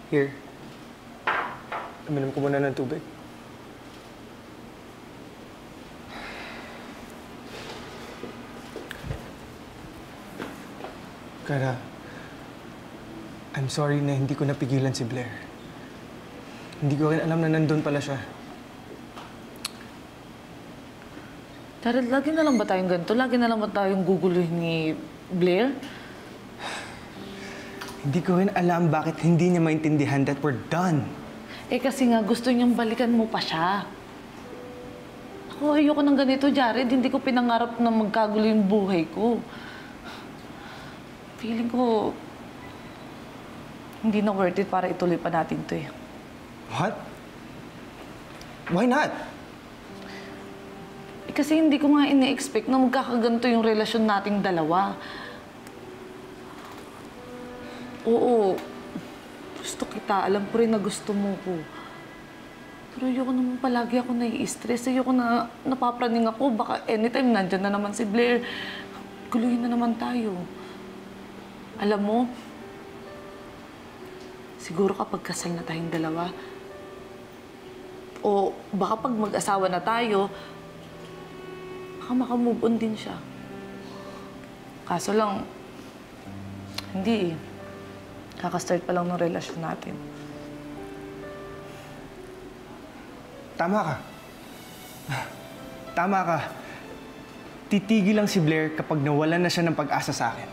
Here. Uminom ko muna ng tubig. Cara, I'm sorry na hindi ko napigilan si Blair. Hindi ko rin alam na nandun pala siya. Jared, lagi na lang ba tayong ganito? Lagi na lang ba tayong guguluhin ni Blair? Hindi ko rin alam bakit hindi niya maintindihan that we're done. Eh kasi nga gusto niyang balikan mo pa siya. Ako, ayoko ng ganito, Jared. Hindi ko pinangarap na magkagulo yung buhay ko. Feeling ko, hindi na worth it para ituloy pa natin to eh. What? Why not? Eh, kasi hindi ko nga ina-expect na magkakaganto yung relasyon nating dalawa. Oo, gusto kita. Alam ko rin na gusto mo ko. Pero ayoko naman palagi ako nai-stress. Ayoko na napapraning ako. Baka anytime nandyan na naman si Blair. Guluhin na naman tayo. Alam mo, siguro kapag kasal na tayong dalawa, o baka pag mag-asawa na tayo, baka makamove on din siya. Kaso lang, hindi eh. Kakastart pa lang ng relasyon natin. Tama ka. Tama ka. Titigil lang si Blair kapag nawalan na siya ng pag-asa sa akin.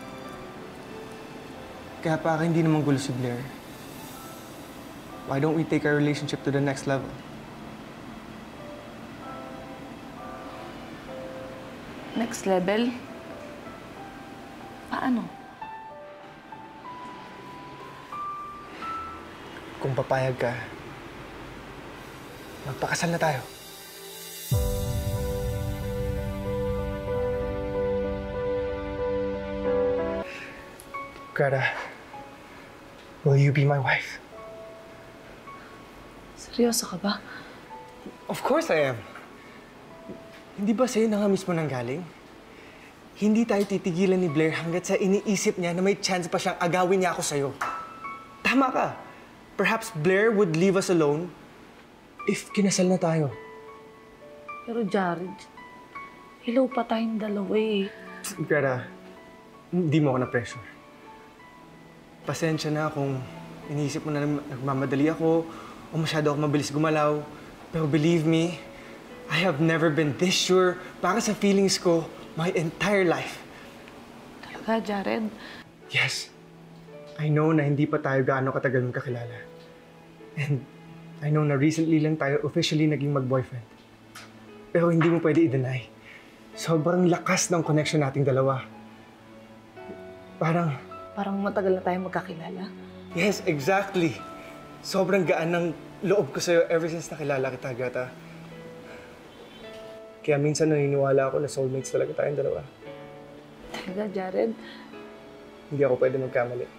Kaya para hindi naman gulo si Blair, why don't we take our relationship to the next level? Next level? Paano? Kung papayag ka, magpakasal na tayo. Greta, will you be my wife? Seryoso ka ba? Of course I am. Hindi ba sa'yo na nga mismo nanggaling? Hindi tayo titigilan ni Blair hanggat sa iniisip niya na may chance pa siyang agawin niya ako sa'yo. Tama ka. Perhaps Blair would leave us alone if kinasal na tayo. Pero Jared, hello pa tayong dalawa eh. Greta, hindi mo ako na-pressure. Pasensya na kung iniisip mo na nagmamadali ako o masyado ako mabilis gumalaw. Pero believe me, I have never been this sure para sa feelings ko my entire life. Talaga, Jared? Yes. I know na hindi pa tayo gaano katagal magkakilala. And I know na recently lang tayo officially naging mag-boyfriend. Pero hindi mo pwede i-deny. Sobrang lakas ng connection nating dalawa. Parang matagal na tayo magkakilala. Yes, exactly. Sobrang gaan ng loob ko sa'yo ever since nakilala kita, Greta. Kaya minsan naniniwala ako na soulmates talaga tayong dalawa. Talaga, Jared? Hindi ako pwede magkamali.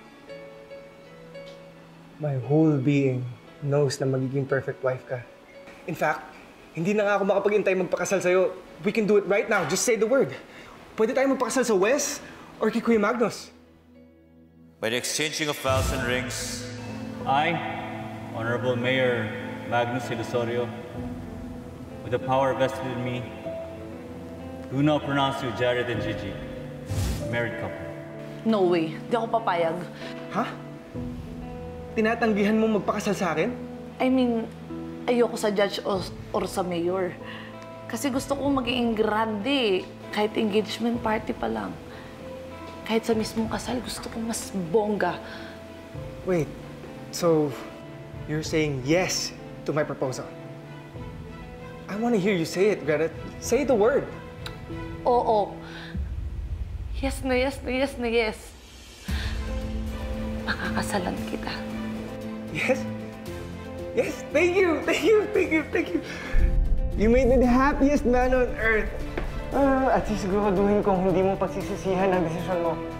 My whole being knows na magiging perfect wife ka. In fact, hindi na nga ako makapag-intay magpakasal sa'yo. We can do it right now. Just say the word. Pwede tayo magpakasal sa Wes or kay Kuya Magnus. By the exchanging of vows and rings, I, Honorable Mayor Magnus Ilusorio, with the power vested in me, do now pronounce you Jared and Gigi, a married couple. No way. Di ako papayag. Ha? Tinatanggihan mo magpakasal sa akin? I mean, ayoko sa judge or sa mayor. Kasi gusto ko maging grande, kahit engagement party pa lang. Kahit sa mismong kasal, gusto ko mas bongga. Wait, so you're saying yes to my proposal? I want to hear you say it, Greta. Say the word. Oo. Yes na yes na yes na yes. Pakakasalan kita. Yes? Yes, thank you, thank you, thank you, thank you. You made me the happiest man on earth. At least siguraduhin kong hindi mo pagsisisihan ang desisyon mo.